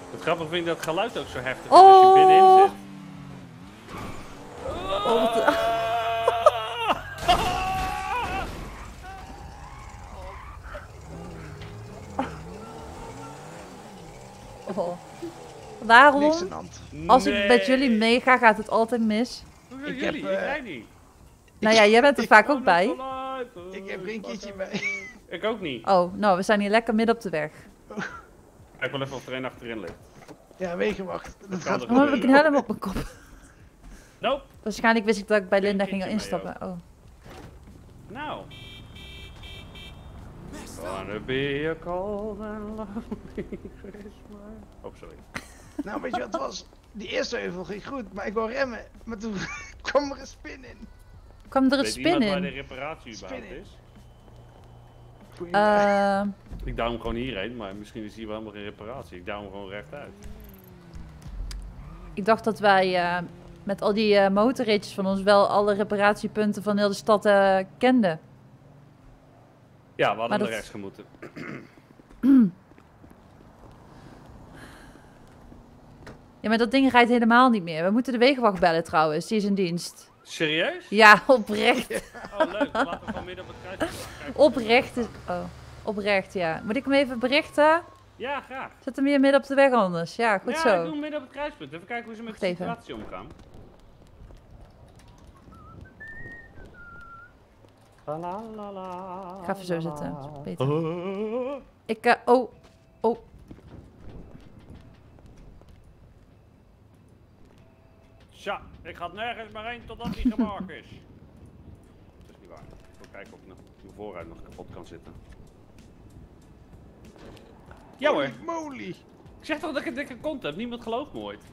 Het grappige vind ik dat het geluid ook zo heftig is als je binnenin zit. Waarom? Niks aan de hand. Als ik met jullie meega, gaat het altijd mis. Hoe zijn Ik jullie? heb, Ik rijd niet. Nou ja, jij bent er vaak ook bij. Ik heb geen keertje bij. Ik ook niet. Oh, nou, we zijn hier lekker midden op de weg. Kijk wel even of er een achterin ligt. Ja, wegenwacht. Dat gaat er Oh, heb ik een helm op mijn kop. Nope. Waarschijnlijk wist ik dat ik bij Linda ging kindje instappen. Oh. Nou. Wanna be a cold and lonely Christmas. Oh, sorry. Nou, weet je wat het was? Die eerste heuvel ging goed, maar ik wou remmen. Maar toen kwam er een spin in. Kwam er een Weet spin iemand waar de in? reparatie überhaupt Spin in. is? Goeie Ik duw hem gewoon hierheen, maar misschien is hier wel helemaal geen reparatie. Ik duw hem gewoon rechtuit. Ik dacht dat wij met al die motorritjes van ons wel alle reparatiepunten van heel de stad kenden. Ja, we hadden Maar naar dat- rechts gemoeten. Ja, maar dat ding rijdt helemaal niet meer. We moeten de wegenwacht bellen trouwens, die is in dienst. Serieus? Ja, oprecht. Oh, leuk. Laten we gewoon midden op het kruis. Oprecht is... Oh, oprecht, ja. Moet ik hem even berichten? Ja, graag. Zet hem hier midden op de weg anders. Ja, goed ja, zo. ik doe hem midden op het kruispunt. Even kijken hoe ze met Wacht de even. situatie omgaan. La la la la. Ik ga even zo zitten. Dat is beter. Oh. Ik, oh. Tja, ik ga nergens maar heen totdat hij gemaakt is. Dat is niet waar. Ik wil kijken of ik nog mijn voorruit nog kapot kan zitten. Ja hoor. Holy moly. Ik zeg toch dat ik een dikke kont heb. Niemand gelooft me ooit.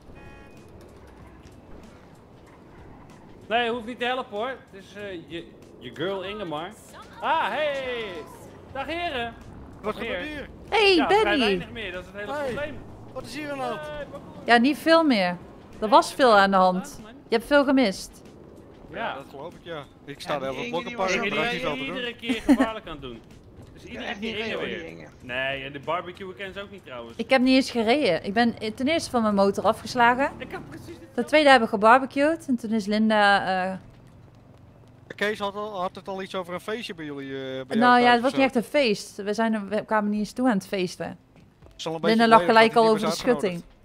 Nee, hoeft niet te helpen hoor. Het is je girl Ingemar. Ah, hey! Dag heren! Wat Heer. gebeurt hier? Hey, Ja, vrij Benny! weinig meer, dat is het hele Hey. probleem. Wat is hier aan de hand? Hey, parcours. Ja, niet veel meer. Er was veel aan de hand. Je hebt veel gemist. Ja, Ja, dat geloof ik, ja. Ik sta Ja, daar die op Inge, een die blokkenpark was en ik ook draait ben niet veel te doen. iedere keer gevaarlijk aan het doen. Dus Ja, iedere echt keer niet Inge reden, weer. die Inge. Nee, en de barbecue ken ze ook niet trouwens. Ik heb niet eens gereden. Ik ben ten eerste van mijn motor afgeslagen. Ik heb precies dit. Ten tweede hebben we gebarbecued. En toen is Linda... Kees had het al iets over een feestje bij jullie. Bij jou nou ja, thuis het was of niet zo. echt een feest. We kwamen niet eens toe aan het feesten. Het is al een Linda beetje lag geleden gelijk dat al hij over de niet was uitgenodigd. schutting.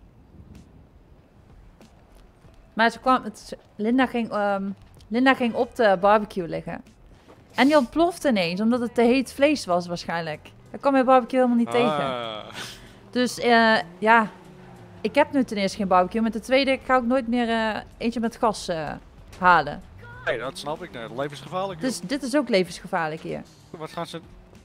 Maar ze kwam, Linda ging op de barbecue liggen. En die ontplofte ineens, omdat het te heet vlees was waarschijnlijk. Daar kwam je barbecue helemaal niet tegen. Ah. Dus ja, ik heb nu ten eerste geen barbecue. Met de tweede ga ik nooit meer eentje met gas halen. Nee, dat snap ik. Nee, levensgevaarlijk. Dus dit is ook levensgevaarlijk hier. joh. Wat gaan ze...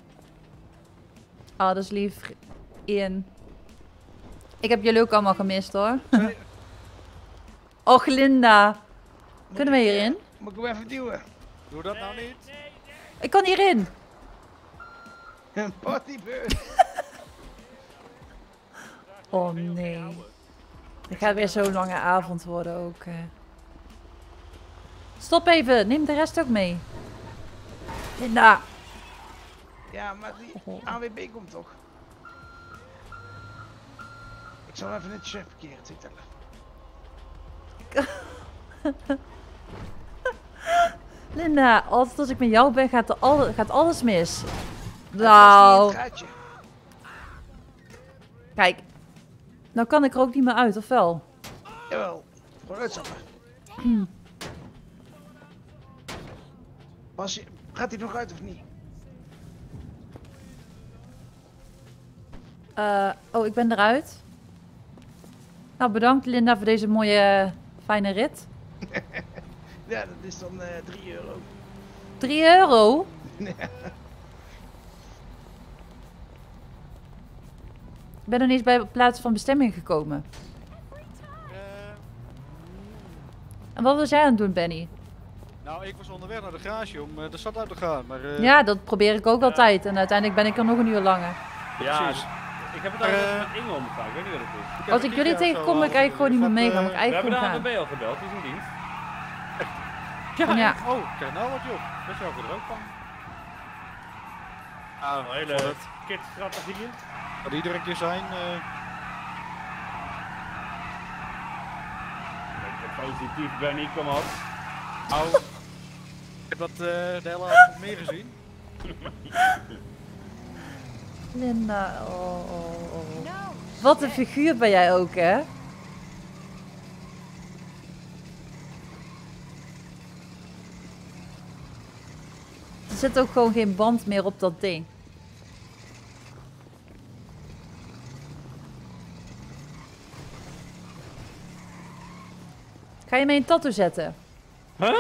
Oh, dat is lief. Ian. Ik heb jullie ook allemaal gemist hoor. Och Linda. Kunnen we hierin? Moet ik hem even duwen? Doe dat nou niet. Ik kan hierin. Een partybeurt. Oh nee. Het gaat weer zo'n lange avond worden ook. Stop even, neem de rest ook mee. Linda. Ja, maar die AWB komt toch? Ik zal even netjes wegparkeren, vertellen. Linda, altijd als ik met jou ben gaat alles mis. Het Nou, was niet het gaatje. kijk. Nou kan ik er ook niet meer uit, of wel? Jawel, gewoon uitstappen. Gaat hij nog uit of niet? Oh, ik ben eruit. Nou, bedankt Linda voor deze mooie, fijne rit. Ja, dat is dan 3 euro. 3 euro? Ik ben er niet eens bij plaats van bestemming gekomen. En wat was jij aan het doen, Benny? Nou, ik was onderweg naar de garage om de stad uit te gaan. Maar, Ja, dat probeer ik ook altijd. En uiteindelijk ben ik er nog een uur langer. Ja, precies. ik heb het eigenlijk met Inge omgegaan. Ik weet niet wat het is. Als ik jullie tegenkom, ben ik eigenlijk gewoon niet meer meegaan. Maar ik We hebben eigenlijk de gewoon gaan. ANWB al gebeld, die is in dienst. Ja. Oh, kijk nou wat joh. Dat is jouw er ook van. Nou, Hele voor het- kitstrategieën. Gaat iedere keer zijn. Positief, Benny, kom op. Nou, ik heb dat de hele avond meer gezien. Linda, oh. Wat een figuur ben jij ook, hè? Er zit ook gewoon geen band meer op dat ding. Ga je mee een tattoo zetten? Huh?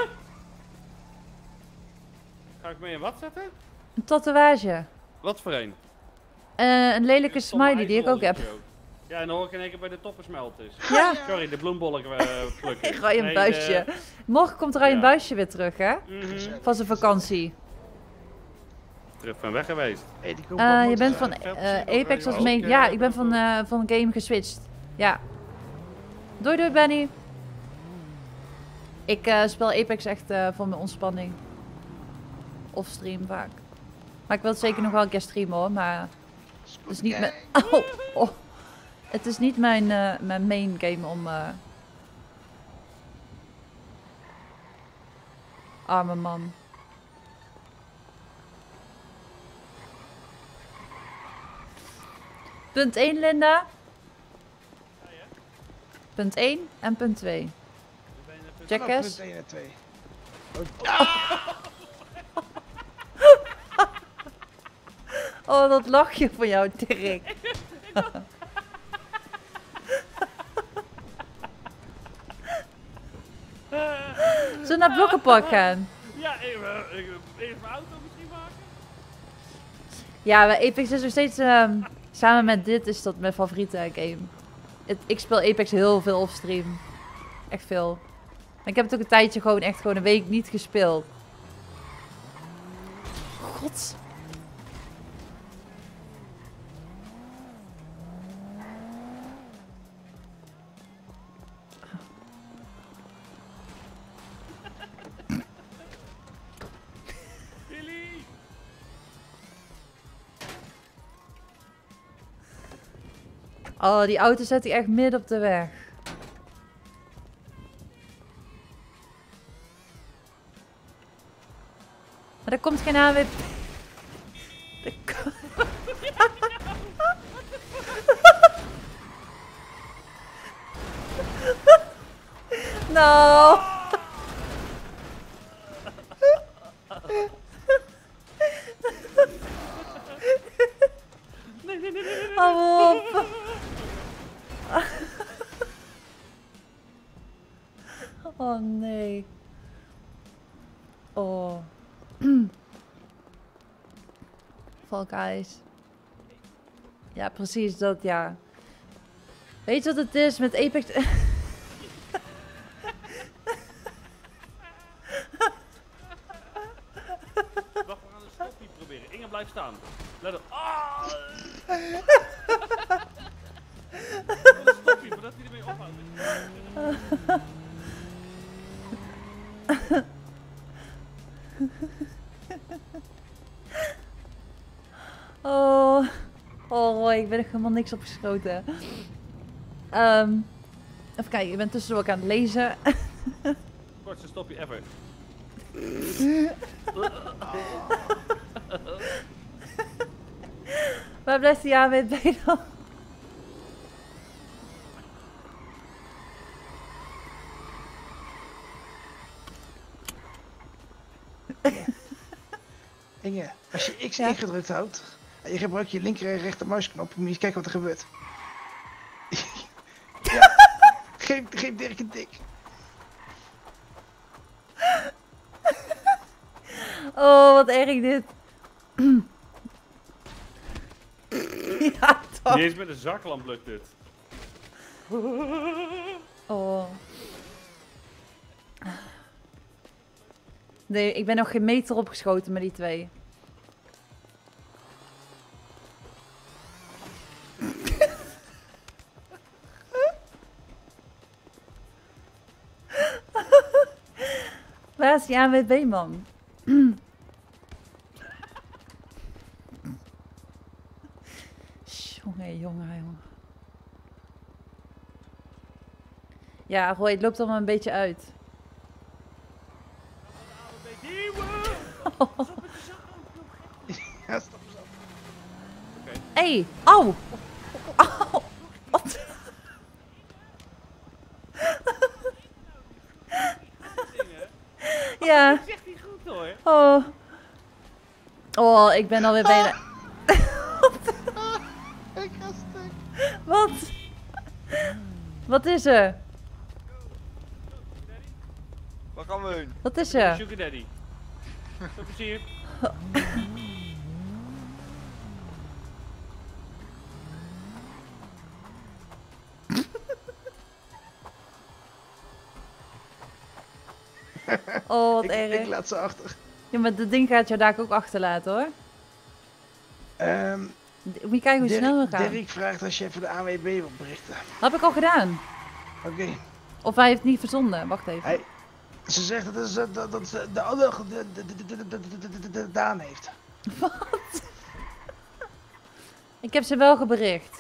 Ga ik mee in wat zetten? Een tatoeage. Wat voor een? Een lelijke smiley die ik ook heb. Ja, en dan hoor ik in één keer bij de toppen smelt is. Ja. Sorry, de bloembollen plukken. Ryan Buisje. Morgen komt Ryan ja. Buisje weer terug, hè? Van zijn vakantie. Terug van weg geweest. Hey, die komt Je bent van Apex als mee. Ja, ik ben van game geswitcht. Ja. Doei Benny. Ik speel Apex echt voor mijn ontspanning. Of stream vaak. Maar ik wil het zeker nog wel een keer streamen hoor. Maar het is niet mijn... Oh. Het is niet mijn main game om... Arme man. Punt 1, Linda. Punt 1 en punt 2. Jackass. Punt 1 en 2. Oh, dat lachje van jou, Dirk. Zullen we naar Blokkenpark gaan? Ja, even mijn auto misschien maken. Ja, bij Apex is nog steeds... samen met dit is dat mijn favoriete game. Ik speel Apex heel veel offstream. Echt veel. Maar ik heb het ook een tijdje gewoon echt een week niet gespeeld. God. Oh, die auto zet hij echt midden op de weg. Maar er komt geen AWP. Nou. Hou op. Oh nee. Oh. Fall Guys. Ja, precies dat, ja. Weet je wat het is met Apex? Wacht, we gaan een stoppie proberen. Inge, blijf staan. Let op. Ah! Een stoppie, voordat hij ermee ophoudt. Oh. Oh, ik ben er helemaal niks opgeschoten. Even kijken, ik ben tussendoor ook aan het lezen. Kortste stopje ever. Waar blijft die AWB dan? Inge, als je X Ja? ingedrukt houdt en je gebruikt je linker en rechter muisknop, moet je eens kijken wat er gebeurt. Ja, geef Dirk een tik. Oh, wat erg dit. Ja, toch. Niet eens met een zaklamp lukt dit. Oh. Nee, ik ben nog geen meter opgeschoten met die twee. Waar is die ANWB, man? Jongen. Ja, Roy, het loopt allemaal een beetje uit. Ja, stop eens af. Hé, hey, au! Au! Wat? Ja. Dat is echt niet goed hoor. Oh. Oh, ik ben alweer bijna... Ik ga stuk. Wat? Wat is er? Waar gaan we heen? Wat is er? Sugar daddy. Veel plezier. Oh, wat Ik erg. laat ze achter. Ja, maar dat ding gaat jou daar ook achterlaten hoor. Moet je kijken hoe snel we gaan. Dirk vraagt als je even de AWB wilt berichten. Dat heb ik al gedaan. Oké. Of hij heeft het niet verzonden. Wacht even. Hij, ze zegt dat, de andere Daan heeft. Wat? Ik heb ze wel gebericht.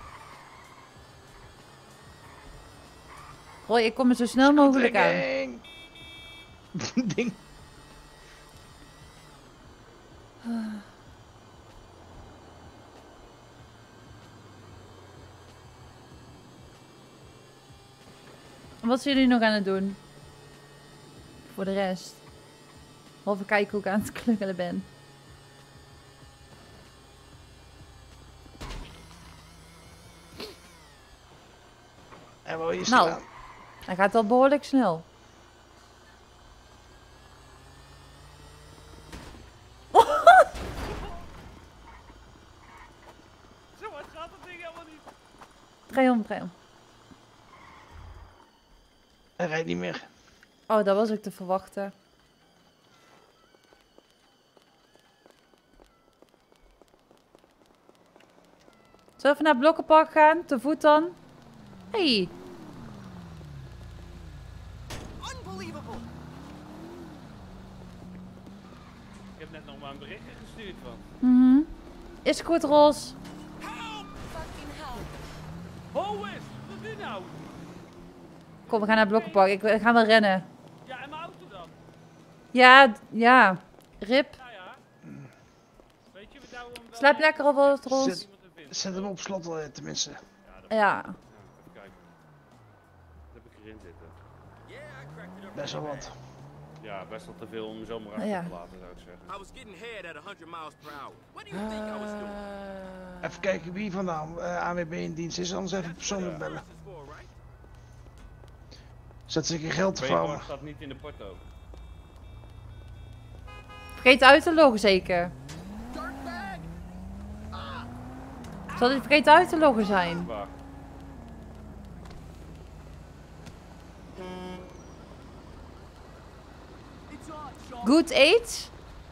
Roy, ik kom er zo snel mogelijk aan. Trekking. Ding. Wat zijn jullie nog aan het doen? Voor de rest. Even kijken hoe ik aan het klungelen ben. En wil je Nou. staan? Hij gaat al behoorlijk snel. Zo hard gaat dat ding helemaal niet. Draai om, draai om. Hij rijdt niet meer. Oh, dat was ook te verwachten. Zullen we even naar het Blokkenpark gaan? Te voet dan? Hey. Ik heb net nog maar een berichtje gestuurd van. Mhm. Is goed, Ros. Ho eens, wat doe je nou? Kom, we gaan naar het Blokkenpark. We gaan wel rennen. Ja, en mijn auto dan? Ja, ja. Rip. Nou ja. Weet je, we douwen hem wel. Slaap lekker alvast, Ros. Zet, zet hem op slot tenminste. Ja. Even kijken. Wat heb ik erin zitten? Best wel wat. Ja, best wel te veel om zomaar achter Ja. te laten, zou ik zeggen. I was getting head at 100 miles per hour. What do you think I was doing? Even kijken wie vandaan AWB in dienst is, anders even persoonlijk bellen. This is for, right? Zet zeker geld te Paperwork vouwen. staat niet in de porto. Vergeet uit te loggen zeker. Zal hij vergeten uit te loggen zijn? Wacht. Good age?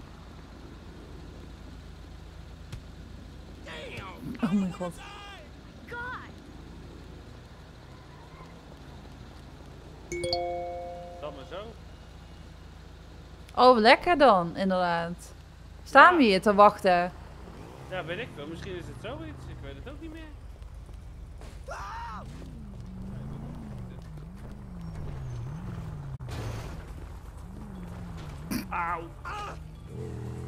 Oh mijn god. Dan maar zo. Oh, lekker dan, inderdaad. Staan we hier te wachten? Ja, weet ik wel. Misschien is het zoiets. Ik weet het ook niet meer. Auw.